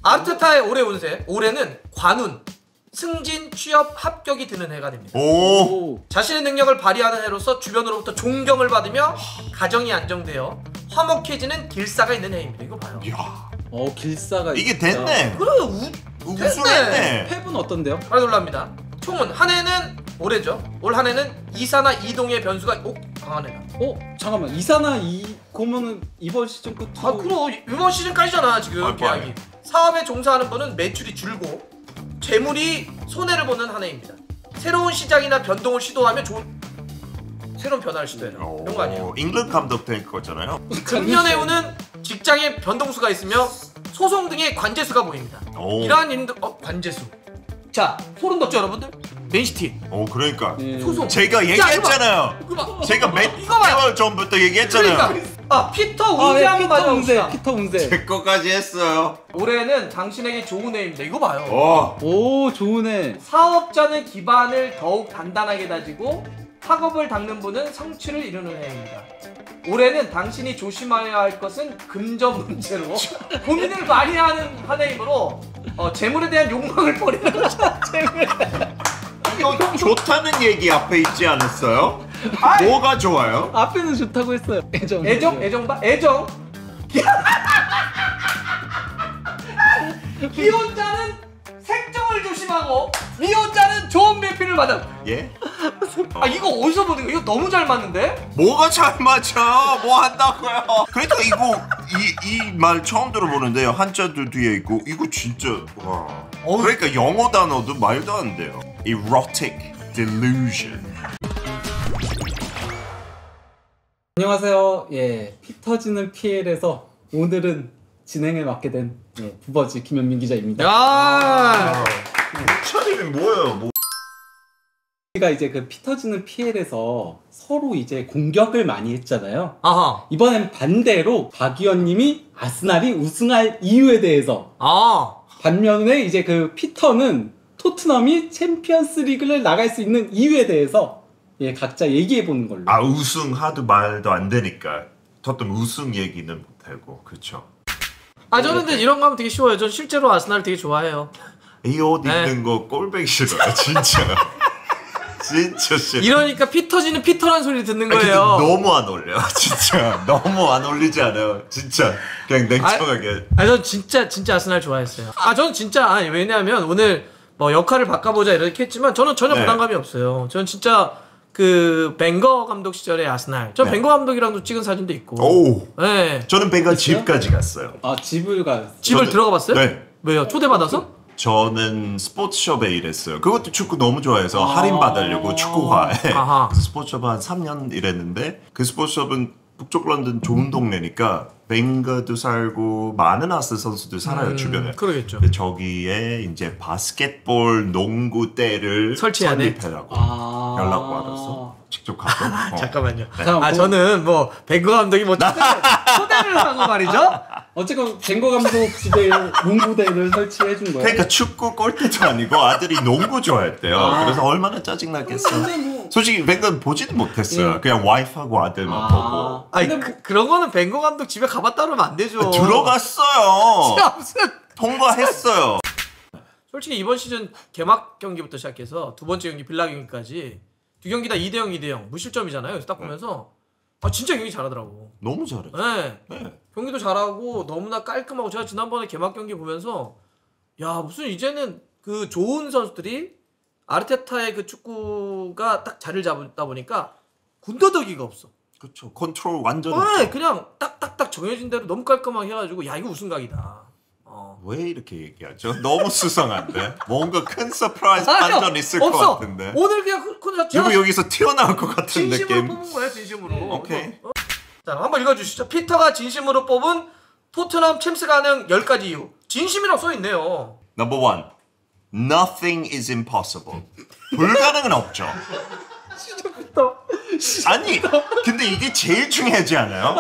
아르테타의 올해 운세. 올해는 관운, 승진, 취업, 합격이 드는 해가 됩니다. 오. 자신의 능력을 발휘하는 해로서 주변으로부터 존경을 받으며 가정이 안정되어 화목해지는 길사가 있는 해입니다. 이거 봐요. 야. 길사가 이게 있다. 됐네. 그래 우승했네. 폐분 어떤데요? 빨리 놀랍니다. 총은 한 해는 올해죠. 올 한 해는 이사나 이동의 변수가 강한 해다. 잠깐만 이사나 고면은 이번 시즌 끝. 그럼 이번 시즌까지잖아 지금 계약이. 사업에 종사하는 분은 매출이 줄고 재물이 손해를 보는 한 해입니다. 새로운 시작이나 변동을 시도하면 좋은 새로운 변화를 시도해라. 이런 거 아니에요. 잉글랜드 감독 될 거잖아요. 금년의 운은 직장에 변동수가 있으며 소송 등의 관제수가 보입니다. 이러한 일들 관제수. 자 소름 돋죠 여러분들? 맨시티. 그러니까. 소송. 제가 얘기했잖아요. 제가 몇 개월 전부터 얘기했잖아요. 그러니까. 피터 운세 한번 맞아봅시다. 피터 운세. 제 거까지 했어요. 올해는 당신에게 좋은 해입니다. 이거 봐요. 오 좋은 해. 사업자는 기반을 더욱 단단하게 다지고 학업을 닦는 분은 성취를 이루는 해입니다. 올해는 당신이 조심해야 할 것은 금전 문제로 고민을 많이 하는 한 해이므로 재물에 대한 욕망을 버리는 것이다. 이거 좋다는 얘기 앞에 있지 않았어요? 뭐가 좋아요? 앞에는 좋다고 했어요. 애정. 기혼자는 색정을 조심하고 미혼자는 좋은 배필을 받음. 예? 이거 어디서 보는 거야? 이거 너무 잘 맞는데? 뭐가 잘 맞아? 뭐 한다고요? 그러니까 이거 이 말 처음 들어보는데요. 한자도 뒤에 있고 이거 진짜 와. 그러니까 영어 단어도 말도 안 돼요. Erotic delusion. 안녕하세요. 피 터지는 PL에서 오늘은 진행을 맡게 된 부버지 김현민 기자입니다. 야. 차림이 뭐예요? 우리가 이제 그 피 터지는 PL에서 서로 이제 공격을 많이 했잖아요. 아하. 이번엔 반대로 박 의원님이 아스날이 우승할 이유에 대해서. 반면에 이제 그 피터는 토트넘이 챔피언스 리그를 나갈 수 있는 이유에 대해서 각자 얘기해 보는 걸로. 우승하도 말도 안 되니까 토트넘 우승 얘기는 못하고 그렇죠. 저는 근데 이런 거 하면 되게 쉬워요. 전 실제로 아스날 되게 좋아해요. 이 옷 입는 거 꼴보기 싫어요 진짜. 진짜 싫어. 이러니까 피 터지는 피터라는 소리 듣는 거예요. 너무 안 어울려 진짜. 너무 안 어울리지 않아요 진짜. 그냥 냉정하게. 전 진짜 아스날 좋아했어요. 저는 진짜 왜냐하면 오늘 뭐 역할을 바꿔보자 이렇게 했지만 저는 전혀 부담감이 없어요. 저는 진짜 그 벵거 감독 시절의 아스날. 전 벵거 감독이랑도 찍은 사진도 있고. 저는 벵거 집까지 갔어요. 집을 들어가 봤어요? 네. 왜요? 초대받아서? 저는 스포츠숍에 일했어요. 그것도 축구 너무 좋아해서 할인 받으려고 축구화에. 그래서 스포츠숍 한 3년 일했는데 그 스포츠숍은 북쪽 런던 좋은 동네니까 벵거도 살고 많은 아스날 선수들 살아요 주변에. 그러겠죠. 저기에 이제 바스켓볼 농구대를 설립해라고 연락 받았어. 직접 가서. 잠깐만요. 저는 뭐 벵거 감독이 뭐 초대를 하고 말이죠. 어쨌건 벵거 감독 집에 농구대를 설치해 준 거예요. 그러니까 축구 골대도 아니고 아들이 농구 좋아했대요. 그래서 얼마나 짜증나겠어. 솔직히 벵거 보지도 못했어요. 그냥 와이프하고 아들만 보고. 그런 거는 벵거 감독 집에 가봤다 그러면 안 되죠. 들어갔어요. 통과했어요. 솔직히 이번 시즌 개막 경기부터 시작해서 두 번째 경기 빌라 경기까지 두 경기 다 2대0 2대0 무실점이잖아요. 그래서 딱 보면서 진짜 경기 잘하더라고. 너무 잘해. 경기도 잘하고 너무나 깔끔하고 제가 지난번에 개막 경기 보면서 무슨 이제는 그 좋은 선수들이 아르테타의 그 축구가 딱 자리를 잡다 보니까 군더더기가 없어. 그렇죠. 컨트롤 완전. 그냥 딱딱딱 정해진 대로 너무 깔끔하게 해가지고 이거 우승각이다. 왜 이렇게 얘기하죠? 너무 수상한데? 뭔가 큰 서프라이즈 반전 있을 것 같은데. 오늘 그냥 누구 여기서 튀어나올 것 같은 느낌. 진심으로 뽑은 거야 진심으로. 오케이. 자 한번 읽어주시죠. 피터가 진심으로 뽑은 토트넘 챔스 가능 10가지 이유. 진심이라고 써있네요. Number 1. Nothing is impossible. 불가능은 없죠. 진짜 피터. 아니 근데 이게 제일 중요하지 않아요?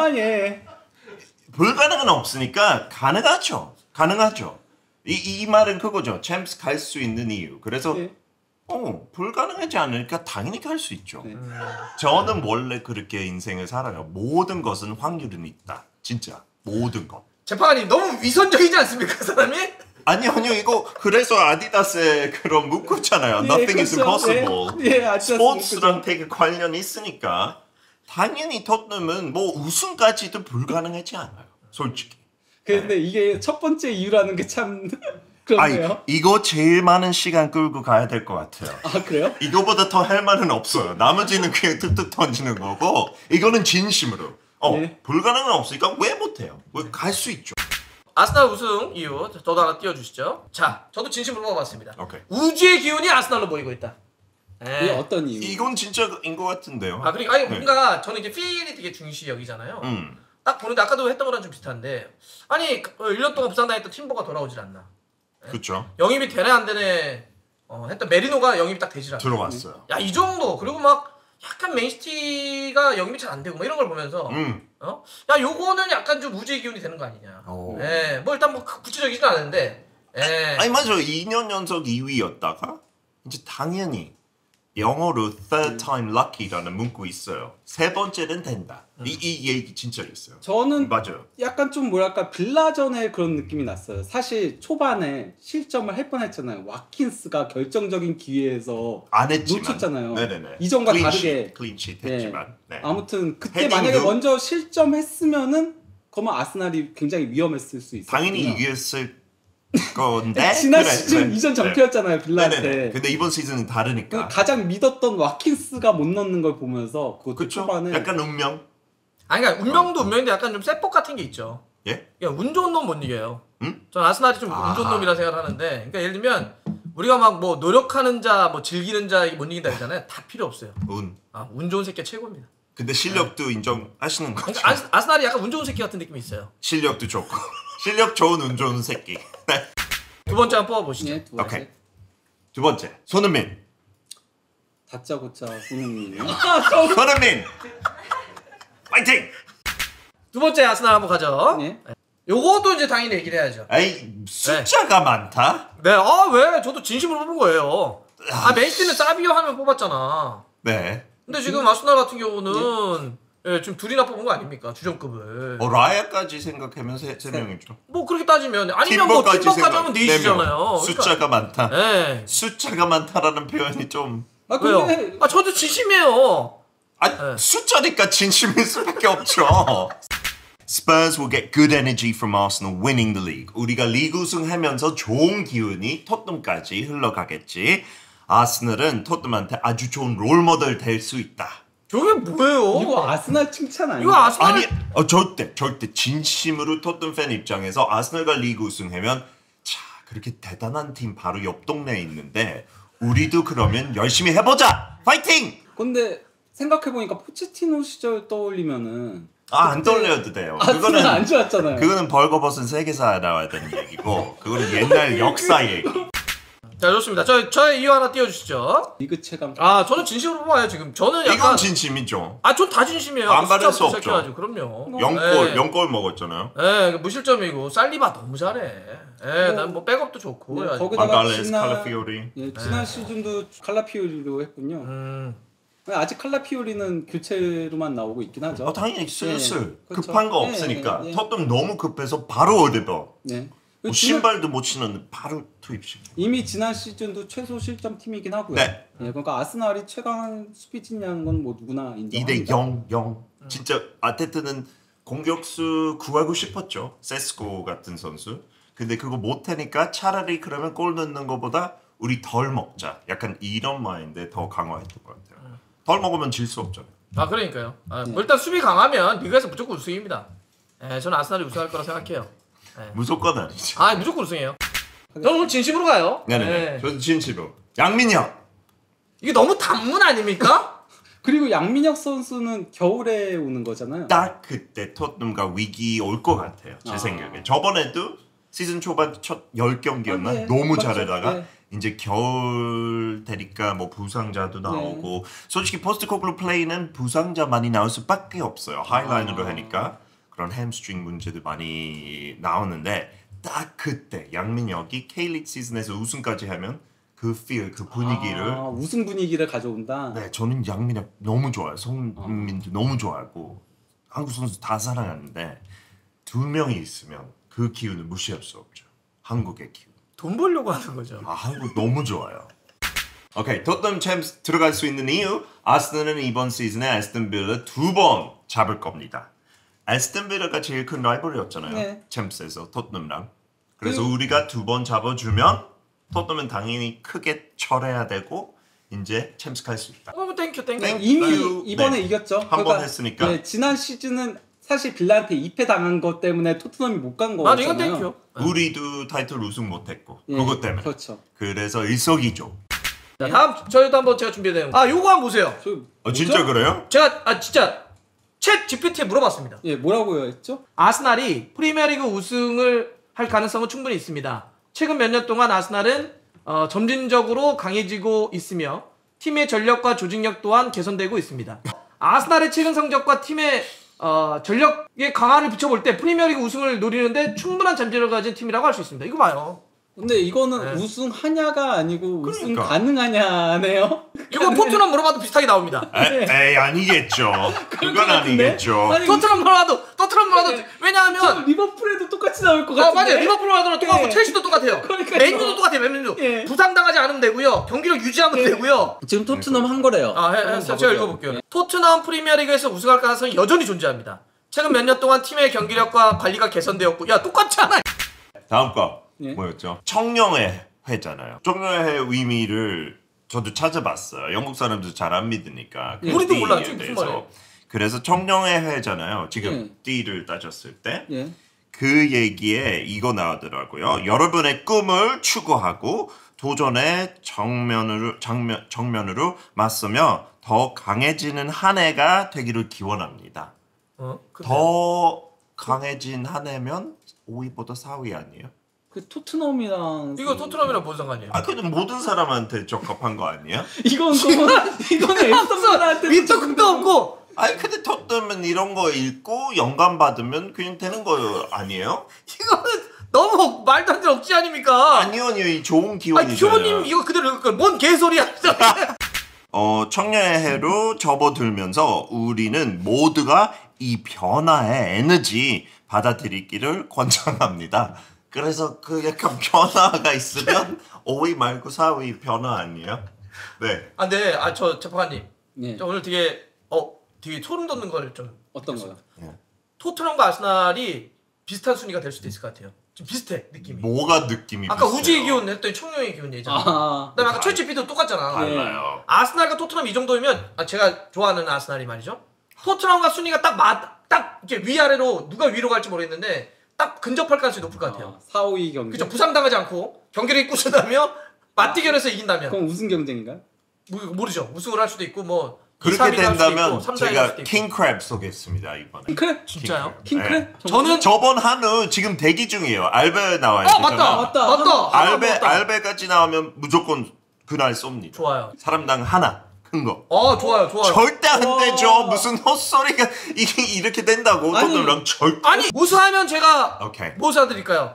불가능은 없으니까 가능하죠. 이 말은 그거죠. 챔스 갈 수 있는 이유. 그래서 불가능하지 않으니까 당연히 갈 수 있죠. 저는 원래 그렇게 인생을 살아요. 모든 것은 확률은 있다. 진짜 모든 것. 재판관님 너무 위선적이지 않습니까 그 사람이? 아니요 이거 그래서 아디다스의 그런 문구잖아요. Nothing is impossible. 스포츠랑 되게 관련이 있으니까 당연히 토트넘은 뭐 우승까지도 불가능하지 않아요. 솔직히. 근데 이게 첫 번째 이유라는 게 참 그렇네요. 이거 제일 많은 시간 끌고 가야 될 것 같아요. 아 그래요? 이거보다 더 할 말은 없어요. 나머지는 그냥 툭툭 던지는 거고 이거는 진심으로. 불가능은 없으니까 왜 못해요? 갈 수 있죠. 아스날 우승 이유 저도 하나 띄워주시죠. 자, 저도 진심으로 뽑아봤습니다. 오케이. 우주의 기운이 아스날로 모이고 있다. 이게 어떤 이유? 이건 진짜인 것 같은데요. 그러니까 뭔가 저는 이제 필이 되게 중시 여기잖아요. 딱 보는데 아까도 했던 거랑 좀 비슷한데 아니 1년 동안 부상당했던 팀버가 돌아오질 않나. 그렇죠. 영입이 되네 안 되네 했던 메리노가 영입이 딱 되질 않나. 들어왔어요. 야, 이 정도. 그리고 막 약간 맨시티가 영입이 잘 안 되고 뭐 이런 걸 보면서 야, 요거는 약간 좀 우주의 기운이 되는 거 아니냐. 뭐 일단 뭐 구체적이진 않은데. 아니 맞아. 2년 연속 2위였다가 이제 당연히 영어로 third time lucky라는 문구 있어요. 세 번째는 된다. 이 얘기 진짜 있어요. 저는 맞아요. 약간 좀 뭐랄까 빌라전의 그런 느낌이 났어요. 사실 초반에 실점을 할 뻔했잖아요. 와킨스가 결정적인 기회에서 안 했지만 놓쳤잖아요. 네네네. 이전과 다르게 클린시트 했지만 네. 아무튼 그때 헤딩도? 만약에 먼저 실점했으면은 그러면 아스날이 굉장히 위험했을 수 있어요. 당연히 이겼을 건데 지난 시즌 이전 전패였잖아요 빌라한테. 네네네. 근데 이번 시즌은 다르니까. 가장 믿었던 와킨스가 못 넣는 걸 보면서 그것도 그쵸? 초반에 약간 운명. 아니 그러니까 운명도 운명인데 약간 좀 세법 같은 게 있죠. 예? 그러니까 운 좋은 놈 못 이겨요. 응? 전 아스날이 좀 운 좋은 놈이라 생각을 하는데, 그러니까 예를 들면 우리가 막 뭐 노력하는 자, 뭐 즐기는 자 못 이긴다 했잖아요. 다 필요 없어요. 운 좋은 새끼가 최고입니다. 근데 실력도 인정하시는 거죠. 그러니까 아스날이 약간 운 좋은 새끼 같은 느낌이 있어요. 실력도 좋고 실력 좋은 운 좋은 새끼. 네. 두 번째 한번 뽑아보시죠. 네, 두 번째. 오케이. 두 번째 손흥민. 다짜고짜 손흥민이요. 손흥민. 파이팅. 두 번째 아스날 한번 가죠. 네. 요것도 이제 당연히 얘기를 해야죠. 에이 숫자가 많다. 네, 왜? 저도 진심으로 뽑은 거예요. 맨시티는 사비오 하면 뽑았잖아. 네. 근데 지금 아스날 같은 경우는 지금 둘이나 뽑은 거 아닙니까? 주전급을. 라야까지 생각하면 세 명이죠. 뭐 그렇게 따지면 아니면 뭐 팀버까지 하면 넷이잖아요. 숫자가 많다. 네. 숫자가 많다라는 표현이 좀. 왜요? 저도 진심이에요. 숫자니까 진심일 수밖에 없죠. Spurs will get good energy from Arsenal winning the league. 우리가 리그 우승하면서 좋은 기운이 토트넘까지 흘러가겠지. 아스널은 토트넘한테 아주 좋은 롤모델 될 수 있다. 저게 뭐예요? 이거 아스날 칭찬 아니에요? 이거 아스날 아니 절대 진심으로 토트넘 팬 입장에서 아스널과 리그 우승하면 자 그렇게 대단한 팀 바로 옆 동네에 있는데 우리도 그러면 열심히 해보자 파이팅. 근데 생각해보니까 포체티노 시절 떠올리면은 안 떠올려도 돼요. 그거는 안 좋았잖아요. 그거는 벌거벗은 세계사에 나와야 되는 얘기고 그거는 옛날 역사 얘기. 자, 좋습니다. 저의 이유 하나 띄워주시죠. 리그 최강. 저는 진심으로 뽑아요 지금. 저는 약간 이건 진심이죠. 전 다 진심이에요. 안 받을 수 없죠. 시작해가지고. 그럼요. 0골 먹었잖아요. 무실점이고 살리바 너무 잘해. 난 뭐 백업도 좋고. 네, 거기다가 마갈레스, 칼라피오리. 지난 시즌도 칼라피오리로 했군요. 아직 칼라피오리는 교체로만 나오고 있긴 하죠. 당연히 슬슬 그렇죠. 급한 거 없으니까. 네. 토트넘 너무 급해서 바로 오데버. 네. 신발도 못 신었는데 바로 투입식. 이미 지난 시즌도 최소 실점 팀이긴 하고요. 네. 그러니까 아스날이 최강 수비진이라는 건 뭐 누구나 인정합니다. 2대 0. 진짜 아테트는 공격수 구하고 싶었죠. 세스코 같은 선수. 근데 그거 못하니까 차라리 그러면 골 넣는 것보다 우리 덜 먹자. 약간 이런 마인드에 더 강화했던 것 같아요. 덜 먹으면 질 수 없잖아요. 그러니까요. 뭐 일단 수비 강하면 리그에서 무조건 우승입니다. 저는 아스날이 우승할 거라 생각해요. 무조건 아니죠. 무조건 우승해요. 저는 오늘 진심으로 가요. 네네. 저도 진심으로. 양민혁. 이게 너무 단문 아닙니까? 그리고 양민혁 선수는 겨울에 오는 거잖아요. 딱 그때 토트넘과 위기 올 것 같아요. 제 생각에. 저번에도 시즌 초반 첫 10경기였나? 네. 너무 맞죠. 잘하다가 네. 이제 겨울 되니까 뭐 부상자도 나오고 솔직히 포스트코글루 플레이는 부상자 많이 나올 수밖에 없어요. 하이라인으로 하니까 그런 햄스트링 문제도 많이 나오는데 딱 그때 양민혁이 K리그 시즌에서 우승까지 하면 그 feel, 그 분위기를 우승 분위기를 가져온다. 네, 저는 양민혁 너무 좋아요. 손민도 너무 좋아하고 한국 선수 다 사랑하는데 두 명이 있으면 그 기운을 무시할 수 없죠. 한국의 기운. 돈 벌려고 하는 거죠. 아, 한국 너무 좋아요. 오케이, 토트넘 챔스 들어갈 수 있는 이유. 아스널은 이번 시즌에 에스턴 빌라 2번 잡을 겁니다. 에스턴 빌라가 제일 큰 라이벌이었잖아요. 네. 챔스에서 토트넘랑. 그래서 우리가 2번 잡아주면 토트넘은 당연히 크게 철해야 되고 이제 챔스 갈 수 있다. 땡큐. 이미 이번에 네. 이겼죠. 한 번 했으니까. 네, 지난 시즌은 사실 빌라한테 2패 당한 것 때문에 토트넘이 못 간 맞아, 이건 거잖아요. 땡큐. 우리도 타이틀 우승 못했고 예, 그것 때문에. 그렇죠. 그래서 일석이조. 자, 다음 저희도 한번 제가 준비된 거. 요거 한번 보세요. 진짜 그래요? 제가 진짜 챗 GPT에 물어봤습니다. 예, 뭐라고요 했죠? 아스날이 프리미어리그 우승을 할 가능성은 충분히 있습니다. 최근 몇 년 동안 아스날은 점진적으로 강해지고 있으며 팀의 전력과 조직력 또한 개선되고 있습니다. 아스날의 최근 성적과 팀의 전력의 강화를 비춰볼 때 프리미어리그 우승을 노리는데 충분한 잠재력을 가진 팀이라고 할 수 있습니다. 이거 봐요. 근데 이거는 네. 우승하냐가 아니고 우승 그러니까. 가능하냐네요. 이거 토트넘 물어봐도 비슷하게 나옵니다. 에이 아니겠죠. 그건 아니겠죠. 아니, 토트넘 물어봐도 왜냐하면 리버풀에도 똑같이 나올 것 같은데. 맞아요. 리버풀 하더라도 똑같고 예. 첼시도 똑같아요. 그러니까요. 맨유도 똑같아요. 맨유도 예. 부상당하지 않으면 되고요. 경기력 유지하면 되고요. 지금 토트넘 한 거래요. 제가 읽어볼게요. 토트넘 프리미어리그에서 우승할 가능성이 여전히 존재합니다. 최근 몇 년 동안 팀의 경기력과 관리가 개선되었고, 야 똑같잖아. 다음 거 예. 뭐였죠? 청룡의 회잖아요. 청룡의 회 의미를 저도 찾아봤어요. 영국 사람들 잘 안 믿으니까. 그 우리도 띠에 몰라요. 지금 무슨 대해서. 말이에요? 그래서 청룡의 회잖아요. 지금 예. 띠를 따졌을 때. 예. 그 얘기에 이거 나오더라고요. 여러분의 꿈을 추구하고 도전의 정면으로 맞서며 더 강해지는 한 해가 되기를 기원합니다. 더 강해진 한 해면 5위보다 4위 아니에요? 그 토트넘이랑 이거 토트넘이랑 뭔 상관이에요? 아, 근데 모든 사람한테 적합한 거 아니야? 이건 에스턴한테 밑도 끝도 없고. 아니, 근데 토트넘은 이런 거 읽고 영감 받으면 그냥 되는 거 아니에요? 이거는 너무 말도 안 되는 억지 아닙니까? 아니요, 이 좋은 아니 기원이잖아요. 교모님 이거 그대로 읽을 걸. 뭔 개소리야. 청년의 해로 접어들면서 우리는 모두가 이 변화의 에너지 받아들이기를 권장합니다. 그래서 그 약간 변화가 있으면 5위 말고 4위 변화 아니에요? 네. 네. 저 재판관님. 네. 저 오늘 되게 소름 돋는 거를 좀. 어떤 거요? 토트넘과 아스날이 비슷한 순위가 될 수도 있을 것 같아요. 좀 비슷해 느낌이. 뭐가 느낌이 아까 비슷해요? 우주의 기운 했더니 청룡의 기운 얘기잖아. 그다음에 아까 첼시피도 똑같잖아. 달라요. 아스날과 토트넘 이 정도면 제가 좋아하는 아스날이 말이죠. 토트넘과 순위가 딱 이렇게 위아래로 누가 위로 갈지 모르겠는데 딱 근접할 가능성이 높을 것 같아요. 4, 5위 경쟁. 그죠? 부상당하지 않고 경기력이 꾸준하며 맞대결에서 이긴다면 그럼 우승 경쟁인가요? 모르죠. 우승을 할 수도 있고 뭐 그렇게 3위를 할 수도 된다면 있고, 3, 4위를 할 제가 수도 있고. 킹크랩 쏘겠습니다 이번에. 킹크랩? 진짜요? 킹크랩? 네. 저는 저번 한우 지금 대기 중이에요. 알베 나와야 되잖아. 맞다. 알베까지 나오면 무조건 그날 쏩니다. 좋아요. 사람당 하나 큰 거. 좋아요. 절대 안 되죠. 무슨 헛소리가 이렇게 된다고. 아니, 토트넘랑 절대. 아니 우승하면 제가 오케이. 뭐 사드릴까요?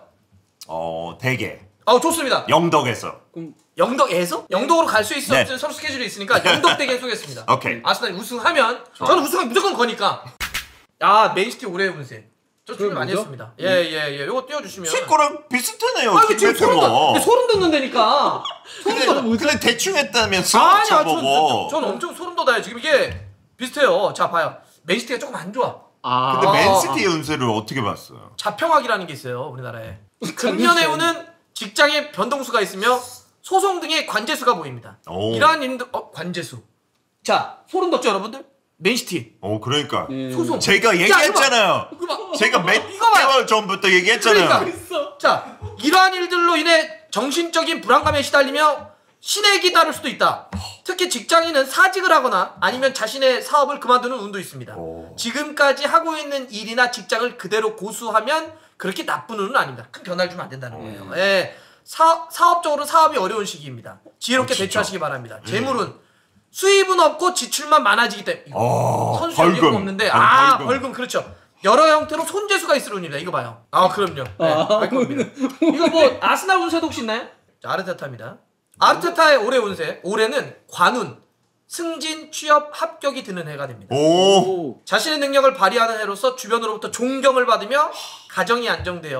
대게. 좋습니다. 영덕에서. 그럼 영덕에서? 영덕으로 갈 수 있어 네. 없든 서로 스케줄이 있으니까 영덕 대결 쏘겠습니다. 오케이. 아스날이 우승하면 저는 우승하면 무조건 거니까. 맨시티 올해의 운세. 저 준비 많이 뭐죠? 했습니다. 예. 요거 띄워주시면. 제 거랑 비슷하네요. 이거 지금 소름 돋는다니까. 근데 대충 했다면서. 아니야, 저보고. 전 엄청 소름 돋아요. 지금 이게 비슷해요. 자, 봐요. 맨시티가 조금 안 좋아. 근데 맨시티 운세를 어떻게 봤어요? 자평학이라는 게 있어요, 우리나라에. 금년의 운은 직장에 변동수가 있으며 소송 등의 관제수가 보입니다. 이러한 일들 관제수. 자, 소름 돋죠, 여러분들? 맨시티. 그러니까. 소송. 제가 얘기했잖아요. 제가 몇 개월 전부터 얘기했잖아요. 그러니까. 자, 이러한 일들로 인해 정신적인 불안감에 시달리며 신에게 다를 수도 있다. 특히 직장인은 사직을 하거나 아니면 자신의 사업을 그만두는 운도 있습니다. 지금까지 하고 있는 일이나 직장을 그대로 고수하면 그렇게 나쁜 운은 아닙니다. 큰 변화를 주면 안 된다는 거예요. 예. 사업적으로 사업이 어려운 시기입니다. 지혜롭게 대처하시기 바랍니다. 재물은 수입은 없고 지출만 많아지기 때문에 선수 연금 없는데 벌금 그렇죠. 여러 형태로 손재수가 있을 운입니다. 이거 봐요. 그럼요. 네, 겁니다. 이거 뭐 아스날 운세도 혹시 있나요? 자, 아르테타입니다. 아르테타의 올해 운세. 올해는 관운, 승진, 취업, 합격이 드는 해가 됩니다. 자신의 능력을 발휘하는 해로서 주변으로부터 존경을 받으며 가정이 안정되어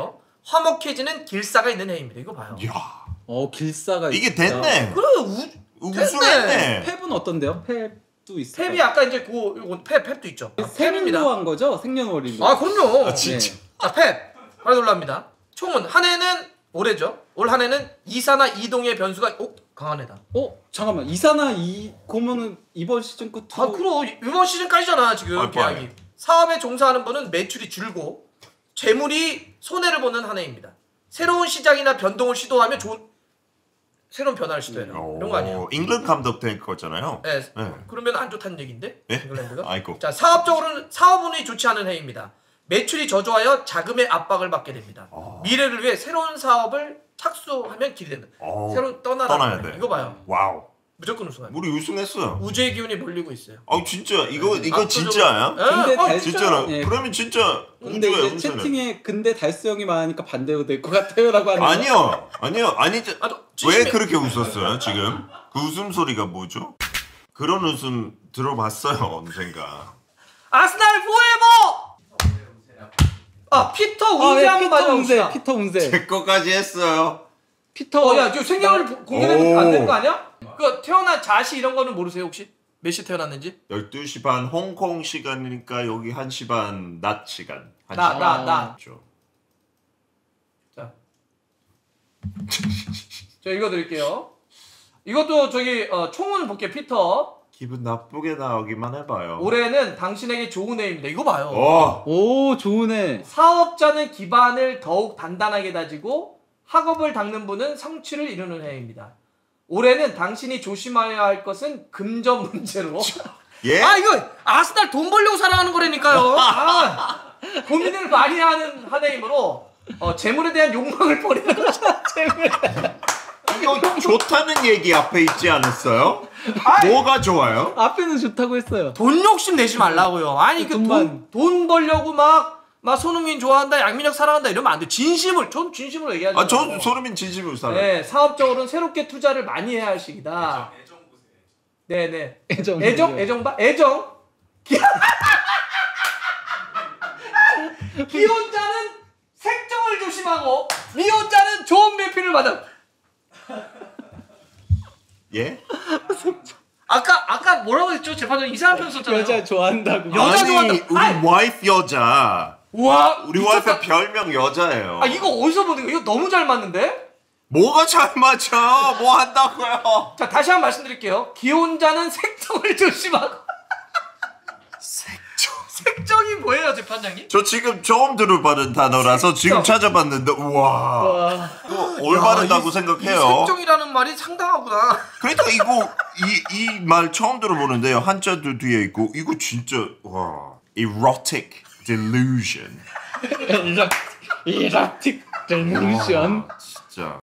화목해지는 길사가 있는 해입니다. 이거 봐요. 야, 길사가 이게 있다. 됐네. 그래 우승했네. 펩은 어떤데요? 펩도 있어요. 펩이 아까 이제 펩도 있죠. 펩입니다. 생로한 거죠? 생년월일로. 아 그럼요. 진짜. 자, 펩. 바로 놀랍니다. 총은 한 해는 올해죠. 올 한 해는 이사나 이동의 변수가 강한 해다. 잠깐만. 이사나 고면은 이번 시즌 끝으로. 아 그럼 이번 시즌까지잖아 지금 계약이. 사업에 종사하는 분은 매출이 줄고 재물이 손해를 보는 한 해입니다. 새로운 시작이나 변동을 시도하면 새로운 변화를 시도해라. 이런 거 아니에요? 잉글랜드 감독 된 거잖아요. 네. 네. 그러면 안 좋다는 얘긴데? 네? 잉글랜드가? 아이고. 자, 사업적으로는 사업운이 좋지 않은 해입니다. 매출이 저조하여 자금의 압박을 받게 됩니다. 미래를 위해 새로운 사업을 착수하면 기대된다. 새로 떠나야 돼. 이거 봐요. 와우. 무조건 우승합니다. 우리 우승했어요. 우주의 기운이 몰리고 있어요. 진짜 이거 진짜야? 근데 진짜로? 예. 그러면 진짜 근데 우주야, 이제 우승은. 채팅에 근데 달수형이 많으니까 반대로 될 것 같아요라고 하네요. 아니요. 왜 진심에- 그렇게 웃었어요 지금? 그 웃음 소리가 뭐죠? 그런 웃음 들어봤어요 언젠가. 아스날 포에버! 피터 운세 한번 맞아봅시다. 피터 운세. 제 거까지 했어요. 피터. 야, 저 생년을 공개되면 안 되는 거 아니야? 그 태어난 자시 이런 거는 모르세요 혹시? 몇 시 태어났는지? 12시 반 홍콩 시간이니까 여기 1시 반 낮 시간. 나. 죠 자, 저 이거 드릴게요. 이것도 저기 총을 볼게요. 피터. 기분 나쁘게 나오기만 해봐요. 올해는 당신에게 좋은 해입니다. 이거 봐요. 오, 좋으네. 사업자는 기반을 더욱 단단하게 다지고 학업을 닦는 분은 성취를 이루는 해입니다. 올해는 당신이 조심해야 할 것은 금전 문제로. 예? 이거 아스날 돈 벌려고 살아가는 거라니까요. 고민을 많이 하는 한 해이므로 재물에 대한 욕망을 버리는 거죠. 이거 좋다는 얘기 앞에 있지 않았어요? 뭐가 좋아요? 앞에는 좋다고 했어요. 돈 욕심 내지 말라고요. 아니 돈 벌려고 막 손흥민 좋아한다, 양민혁 사랑한다 이러면 안 돼. 전 진심으로 얘기하죠. 전 소름인 진심으로 살아요. 네, 사업적으로는 새롭게 투자를 많이 해야 할 시기다. 네네. 애정. 기혼자는 색정을 조심하고 미혼자는 좋은 배필을 받아. 예? 아까 뭐라고 했죠? 재판장 이상한 편 썼잖아요. 여자 좋아한다고. 여자 좋아한다. 우리 와이프 여자. 와, 우리 와이프 별명 여자예요. 이거 어디서 보는 거예요? 이거 너무 잘 맞는데? 뭐가 잘 맞춰? 뭐 한다고요? 자, 다시 한번 말씀드릴게요. 기혼자는 색정을 조심하고. 색정이 뭐예요, 재판장님? 저 지금 처음 들어보는 단어라서 지금 찾아봤는데 우와 이거 올바르다고 생각해요. 이 색정이라는 말이 상당하구나. 그러니까 이 말 처음 들어보는데요. 한자도 뒤에 있고 이거 진짜 와 erotic delusion. 이라틱 델루션. 진짜